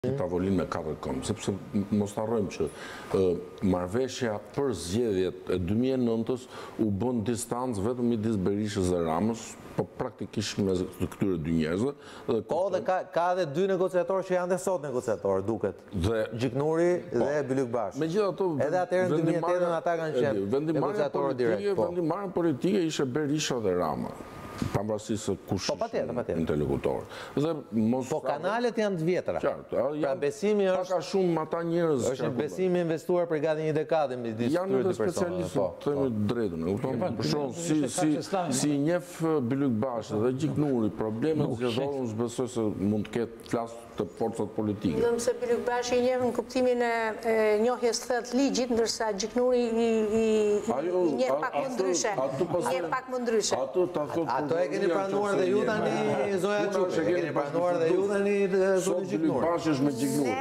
tavolin me 4 këmbë, sepse mos harrojmë që marrëveshja për zgjedhjet e 2009-s u bën distancë vetëm midis Berishës dhe Ramës, po praktikisht me këtyre dy njerëzve. Po, dhe ka edhe dy negociatorë që janë dhe sot negociatorë, duket. Gjiknuri dhe Bylyk Bashi. Edhe atëherë në 2008 ata kanë qenë negociatorë direkt. Vendimarrja politike ishte Berisha dhe Rama. Pavarësisht se kush interlokutor. Po kanalet janë të vjetra. Pra besimi është pak a shumë ata njerëz është një besim i investuar për gati një dekadë midis këtyre dy personave. Të themi drejtën, e kupton? Për shkak si njeh Bylyk Bashi dhe Gjiknuri, problemet zgjedhore unë besoj se mund të ketë flas të forcat politike. Vetëm se Bylyk Bashi i njeh në kuptimin e njohjes thellë ligjit, ndërsa Gjiknuri i njeh pak më ndryshe. Ato e keni pranuar dhe ju tani, Zoja Çuçi, e keni pranuar dhe ju tani zonë Gjiknuri. Bashi është me Gjiknuri.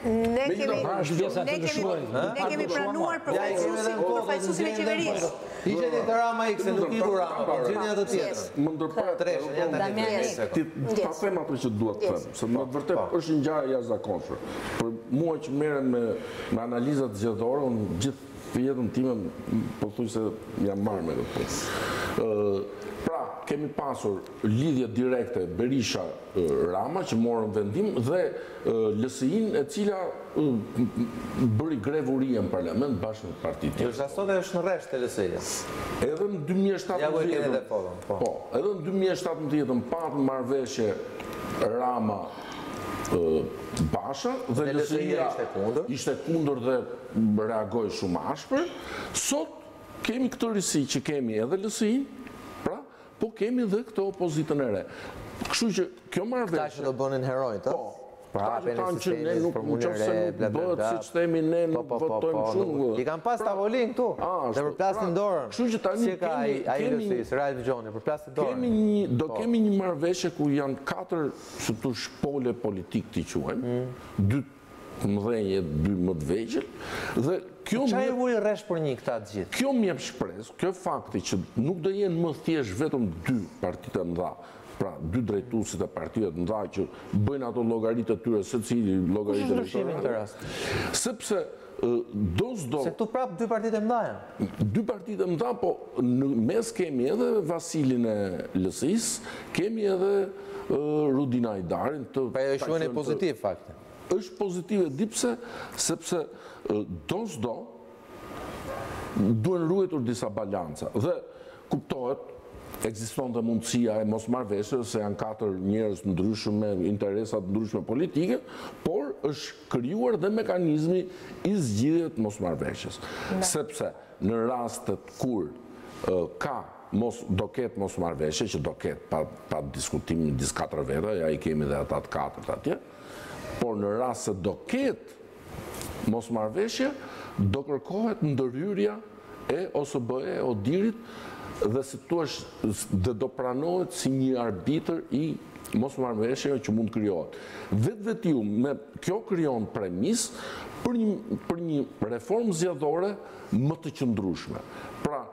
Ne kemi pranuar përfaqësuesin e qeverisë. Ishte një të Rama X, se nuk iku Rama, po gjeni atë tjetër. Më ndërpret, ta them ato që duhet të them, se në të vërtet është një ngjarje jashtëzakonshme. Për mua që merren me analizat zgjedhore, unë gjithë jetën time pothuajse jam marrë me këtë punë. Pra, kemi pasur lidhje direkte Berisha-Rama që morën vendim dhe LSI-n e cila bëri grevurie në parlament bashkë me partitë tjera. Ndërsa sot është në rresht e LSI-ja. Edhe në 2017, po, edhe në 2017 patëm marrëveshje Rama Basha dhe LSI-ja ishte kundër dhe reagoi shumë ashpër. Sot kemi këtë risi që kemi edhe LSI-n, po kemi dhe këtë opozitën e re. Kështu që kjo marrëveshje... Këta që do bënin heroj, të? Po. Pra hapjen e sistemit, formulën e re, bla bla bla. Siç themi ne nuk votojmë shumë. I kanë pas tavolin këtu. Dhe përplasin dorën. Kështu që tani kemi Real Vigjoni, përplasin dorën. Do kemi një marrëveshje ku janë 4 shpole politik t'i quajmë, 2 të mëdhenj, 2 më të vegjël, dhe çfarë e vuri rresh për një këta të gjithë? Kjo më jep shpresë, kjo fakti që nuk do jenë më thjesht vetëm 2 partitë mëdha, pra 2 drejtuesit e partive të mëdha që bëjnë ato llogaritë të tyre, secili llogaritë elektorale. Sepse do s'do. Se këtu prap 2 partitë e mëdha janë. 2 partitë e mëdha, po në mes kemi edhe Vasilin e LSI-s, kemi edhe Rudin Ajdarin. Pa e shuani pozitiv fakti. Është pozitive, di pse, sepse do s'do duhen ruetur disa balanca. Dhe kuptohet, ekziston dhe mundësia e mosmarrëveshjes, se janë 4 njerëz ndryshëm me interesat ndryshme politike, por është krijuar dhe mekanizmi i zgjidhjes të mosmarrëveshjes. Sepse në rastet kur do ketë mosmarrëveshje, që do ketë pa diskutim midis 4 veta, ja i kemi dhe ata të 4 atje, por në rast se do ketë mosmarrëveshje, do kërkohet ndërhyrja e OSBE, ODIR-it, dhe si thua dhe do pranohet si një arbitër i mosmarrëveshjeve që mund krijohet. Vetvetiu me kjo krijon premis për një reformë zgjedhore më të qëndrueshme. Pra,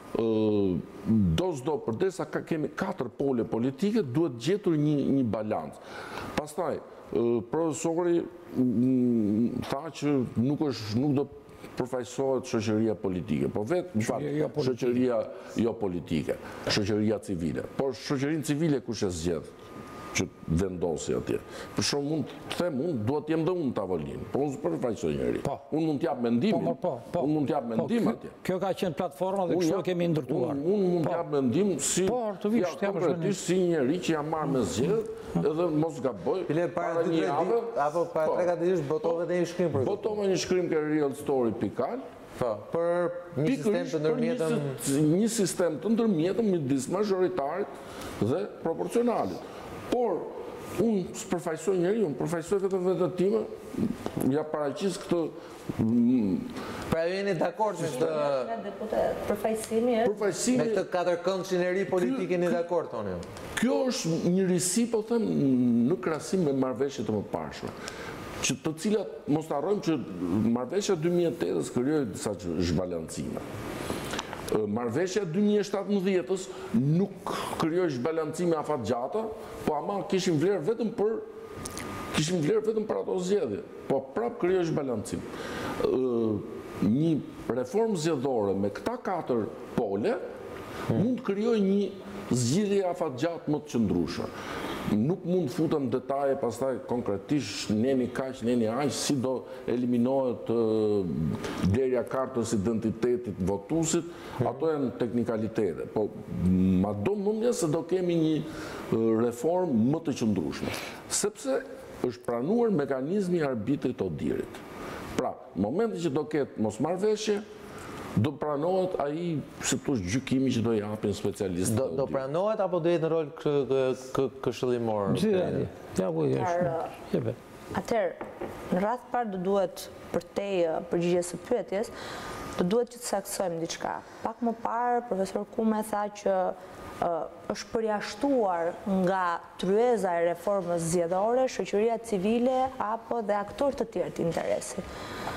do s'do, përdesa kemi 4 pole politike, duhet gjetur një balancë. Pastaj, profesori tha që nuk do përfaqësohet shoqëria politike, po vetë shoqëria jo politike, shoqëria civile. Por shoqërinë civile kush e zgjedh që vendosi atje? Për shumë mund të them, unë duhet jem dhe unë tavolinë, po unë përfaqësoj njëri. Unë mund t'jap mendimin, unë mund t'jap mendim atje. Kjo ka qenë platforma dhe kështu kemi ndërtuar. Unë mund t'jap mendim si konkretisht si njëri që jam marrë me zgjedhjet, edhe mos gaboj. Para një javë, apo para 3-4 ditësh botove dhe një shkrim për këtë. Botova një shkrim ke realstory.al, për një sistem të ndërmjetëm. Një sistem të ndërmjetëm midis majoritarit dhe proporcionalit. Por, unë s'përfaqësoj njëri, unë përfaqësoj vetëm vetën time, ja paraqis këtë... Pra jeni dakord me këtë... Përfaqësimi është... Me këtë 4-këndshën e ri politike jeni dakord, thonë ju? Kjo është një risi, po them, në krahasim me marrëveshjet e mëparshme. Që të cilat, mos të harrojmë që marrëveshja 2008-s krijoi disa zhbalancime. Marrëveshja 2017-s nuk krijoi zhbalancime afatgjata, po ama kishin vlerë vetëm për kishim vlerë vetëm për ato zgjedhje, po prap krijosh balancim. Një reformë zgjedhore me këta 4 pole mund të krijojë një zgjidhje afatgjatë më të qëndrueshme. Nuk mund futëm detaje pastaj konkretisht neni kaq, neni aq, si do eliminohet blerja kartës identitetit votuesit, ato janë teknikalitete. Po ma do mundja se do kemi një reformë më të qëndrueshme, sepse është pranuar mekanizmi i arbitrit Odirit. Pra, në momentin që do ketë mosmarrveshje, do pranohet ai se tush gjykimi që do japin specialistët. Do pranohet apo do jetë në rol këshillimor? Atëherë, në radh parë do duhet për te përgjigjes së pyetjes, do duhet që të saksojmë diçka. Pak më parë, profesor Kume tha që është përjashtuar nga tryeza e reformës zgjedhore, shoqëria civile apo dhe aktorë të tjerë të interesit.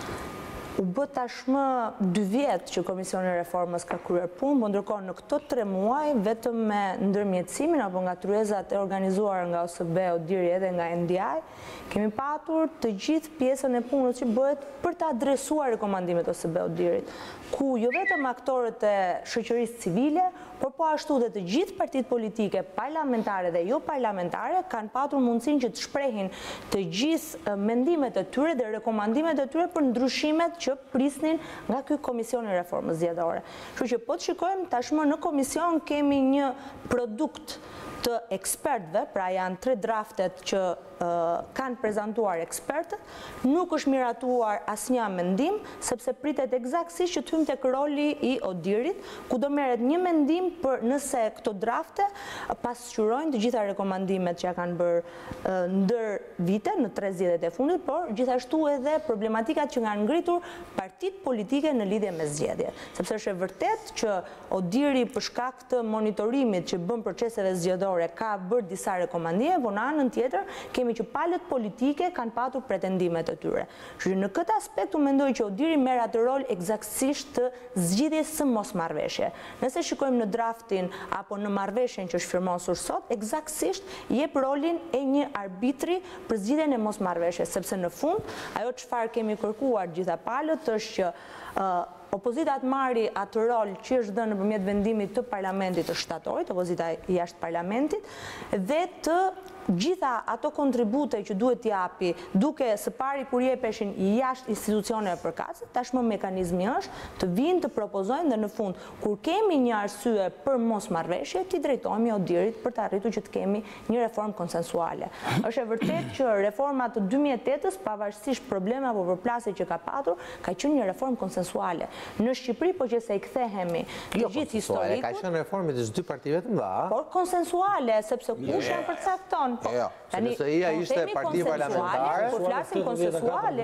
U bë tashmë 2 vjet që Komisioni i Reformës ka kryer punë, por ndërkohë në këto 3 muaj, vetëm me ndërmjetësimin apo nga tryezat e organizuara nga OSB, Odiri edhe nga NDI, kemi patur të gjithë pjesën e punës që bëhet për të adresuar rekomandimet OSB Odirit, ku jo vetëm aktorët e shoqërisë civile, por po ashtu dhe të gjithë partitë politike, parlamentare dhe jo parlamentare, kanë patur mundësinë që të shprehin të gjithë mendimet e tyre dhe rekomandimet e tyre për ndryshimet që prisnin nga ky Komision i Reformës Zgjedhore. Kështu që po të shikojmë tashmë në komision kemi një produkt të ekspertëve, pra janë 3 draftet që kanë prezantuar ekspertët, nuk është miratuar asnjë mendim, sepse pritet eksaktësisht që të hyjmë tek roli i Odirit, ku do merret një mendim për nëse këto drafte pasqyrojnë të gjitha rekomandimet që ja kanë bërë ndër vite në 3 zgjedhjet e fundit, por gjithashtu edhe problematikat që kanë ngritur partitë politike në lidhje me zgjedhjet. Sepse është e vërtet që Odiri për shkak të monitorimit që bën proceseve zgjedhore ka bërë disa rekomandime, por në anën tjetër kemi që palët politike kanë patur pretendimet e tyre. Në këtë aspekt u mendoj që Odiri merr atë rol eksaktësisht të zgjidhjes së mosmarrveshje. Nëse shikojmë në draftin apo në marrëveshjen që është firmosur sot, eksaktësisht jep rolin e një arbitri për zgjidhjen e mosmarrveshjes, sepse në fund ajo çfarë kemi kërkuar gjitha palët është që opozita të marri atë rol që është dhënë nëpërmjet vendimit të parlamentit të shtatorit, opozita jashtë parlamentit, dhe të gjitha ato kontribute që duhet t'japi, duke së pari kur jepeshin jashtë institucioneve përkatëse, tashmë mekanizmi është të vinë të propozojnë dhe në fund, kur kemi një arsye për mosmarrveshje, t'i drejtohemi Odirit për të arritur që të kemi një reformë konsensuale. Është e vërtet që reforma të 2008-s, pavarësisht probleme apo përplasje që ka patur, ka qenë një reformë konsensuale. Në Shqipëri, po që se i kthehemi të gjithë historikut. Ka qenë reformë të 2 partive të mëdha. Por konsensuale, sepse kush janë përcakton. Nëse ia ishte parti parlamentare, po flasim konsensuale.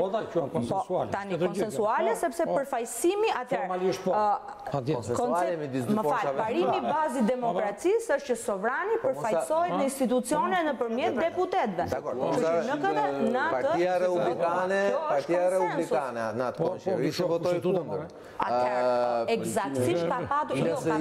Tani konsensuale sepse përfaqësimi parimi bazi demokracisë është që sovrani përfaqësohet në institucione nëpërmjet deputetëve. Partia Republikane në atë kohë ishte votoi kundër. Eksaktësisht ka patur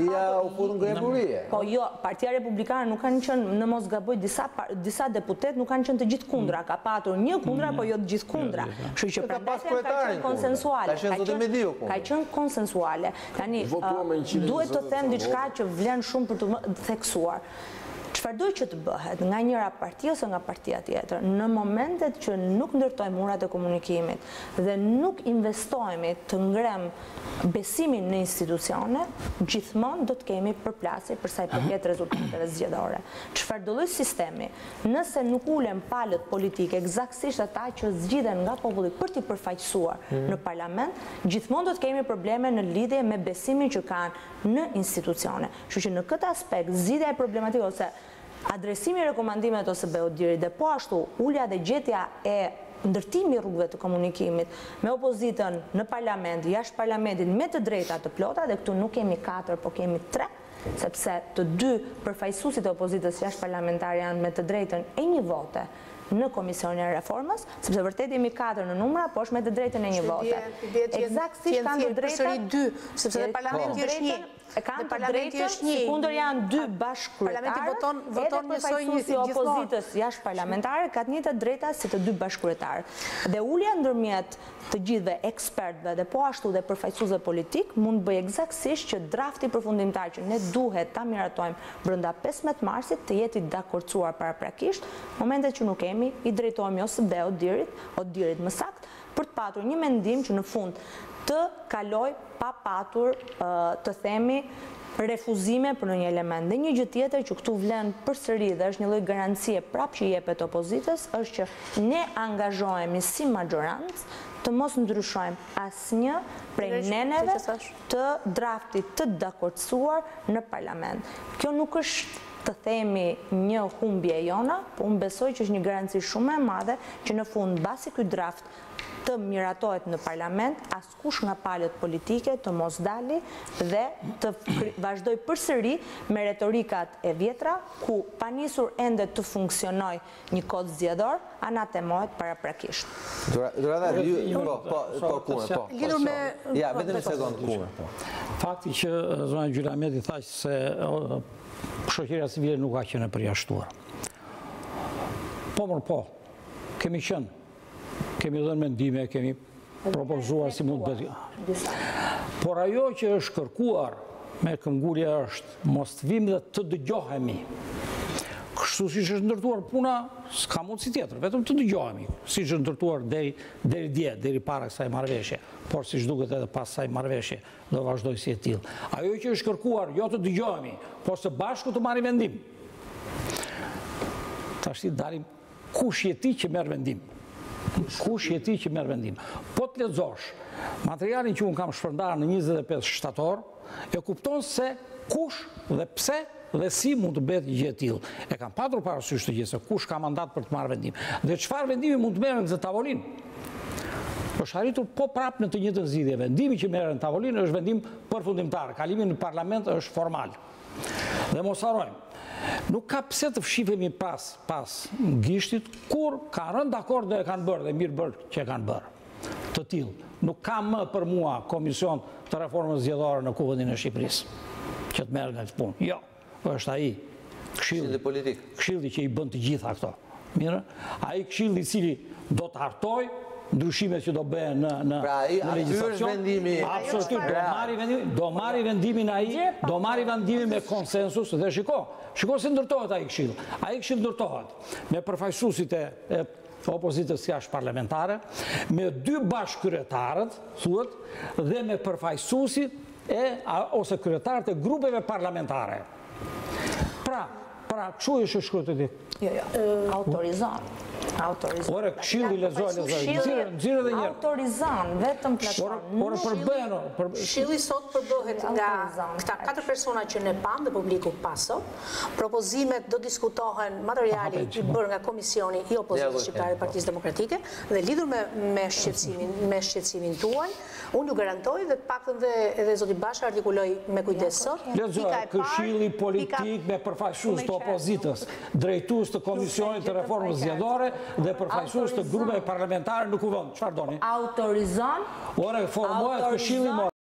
Po jo, Partia Republikane nuk kanë qenë, në mos gaboj, disa deputet nuk kanë qenë të gjithë kundra, ka patur një kundra, po jo të gjithë kundra. Kështu që prandaj ka qenë konsensuale. Ka qenë konsensuale. Tani duhet të them diçka që vlen shumë për të theksuar. Çfarë do që të bëhet nga njëra parti ose nga partia tjetër, në momentet që nuk ndërtojmë murat e komunikimit dhe nuk investojmë të ngrem besimin në institucione, gjithmonë do të kemi përplasje për sa i përket rezultateve zgjedhore. Çfarë do lloj sistemi, nëse nuk ulem palët politike, eksaktësisht ata që zgjidhen nga populli për t'i përfaqësuar në parlament, gjithmonë do të kemi probleme në lidhje me besimin që kanë në institucione. Kështu që në këtë aspekt zgjidhja e problematikës ose adresimi i rekomandimeve të OSB Odirit dhe po ashtu ulja dhe gjetja e ndërtimi rrugëve të komunikimit me opozitën në parlament, jashtë parlamentit me të drejta të plota, dhe këtu nuk kemi 4, po kemi 3, sepse të 2 përfaqësuesit e opozitës jashtë parlamentare janë me të drejtën e 1 vote në Komisionin e Reformës, sepse vërtet jemi 4 në numra, po është me të drejtën e një vote. Eksaktësisht kanë të drejtën, sepse parlamenti është një. Kanë të drejtën, sikundër janë 2 bashkëkryetarë, edhe përfaqësuesi i opozitës jashtë parlamentare ka të njëjta drejta si të 2 bashkëkryetarë. Dhe ulja ndërmjet të gjithëve ekspertëve dhe po ashtu dhe përfaqësuesve politik mund të bëjë eksaktësisht që drafti përfundimtar që ne duhet ta miratojmë brenda 15 marsit të jetë i dakorcuar paraprakisht, momentet që nuk kemi i drejtohemi ose be Odirit më saktë për të patur një mendim që në fund të kaloj pa patur të themi refuzime për në një element. Dhe një gjë tjetër që këtu vlen përsëri dhe është një lloj garancie prapë që jepet opozitës është që ne angazhohemi si majorancë të mos ndryshojmë asnjë prej neneve të draftit të dakorcuar në parlament. Kjo nuk është të themi një humbje jona, po unë besoj që është një garanci shumë e madhe që në fund mbasi ky draft të miratohet në parlament, askush nga palët politike të mos dali dhe të vazhdoj përsëri me retorikat e vjetra, ku pa nisur ende të funksionoj një kod zgjedhor, anatemohet paraprakisht. Lidhur me... Ja, vetëm një sekundë kume. Fakti që zona Gjyrameti thashtë se shoqëria civile nuk ka qenë e përjashtuar. Po, kemi qenë. Kemi dhënë mendime, kemi propozuar si mund të bëjë. Por ajo që është kërkuar me këmbgulje është mos të vim dhe të dëgjohemi. Kështu si është ndërtuar puna, s'ka mundësi tjetër, vetëm të dëgjohemi. Si është ndërtuar deri dje, deri para kësaj marrëveshje, por si duket edhe pas kësaj marrëveshje, do vazhdoj si e tillë. Ajo që është kërkuar, jo të dëgjohemi, por së bashku të marrim vendim. Tash dalim kush je ti që merr vendim. Kush je ti që merr vendim. Po të lexosh materialin që unë kam shpërndarë në 25 shtator, e kupton se kush dhe pse dhe si mund të bëhet një gjë e tillë. E kam patur parasysh të gjë se kush ka mandat për të marrë vendim. Dhe çfarë vendimi mund të merret në këtë tavolinë? Është arritur po prapë në të njëjtën zgjidhje. Vendimi që merret në tavolinë është vendim përfundimtar. Kalimi në parlament është formal. Dhe mos harrojmë, nuk ka pse të fshifemi pas gishtit, kur ka rënë dakord dhe e kanë bërë, dhe mirë bërë që e kanë bërë. Të tillë. Nuk ka më për mua komision të reformës zgjedhore në Kuvendin e Shqipërisë, që të merr nga këtë punë. Jo, është ai këshilli që i bën të gjitha këto. Mirë? Ai këshilli i cili do të hartoj ndryshimet që do bëhen në legjislacion. Absolutisht, do marri vendimin ai, do marri vendimin me konsensus dhe shiko se ndërtohet ai këshill. Ai këshill ndërtohet me përfaqësuesit e opozitës jashtë parlamentare, me 2 bashkëkryetarët, thuhet, dhe me përfaqësuesit ose kryetarët e grupeve parlamentare. Pra, kështu është shkruar te autorizon. Ore, këshilli lexoj. Nxirë edhe një. Autorizon, vetëm plotëson. Ore, përbëhen. Këshilli sot përbëhet nga këta 4 persona që ne pam dhe publiku paso. Propozimet do diskutohen materiali i bërë nga Komisioni i Opozitës Shqiptare të Partisë Demokratike dhe lidhur me shqetësimin tuaj, unë ju garantoj dhe të paktën dhe edhe zoti Basha artikuloj me kujdes sot. Lexoj këshilli politik me përfaqësues të opozitës, drejtues të Komisionit të Reformës Zgjedhore dhe përfaqësues të grupeve parlamentare në Kuvend. Çfarë doni? Autorizon. Ore, formohet këshilli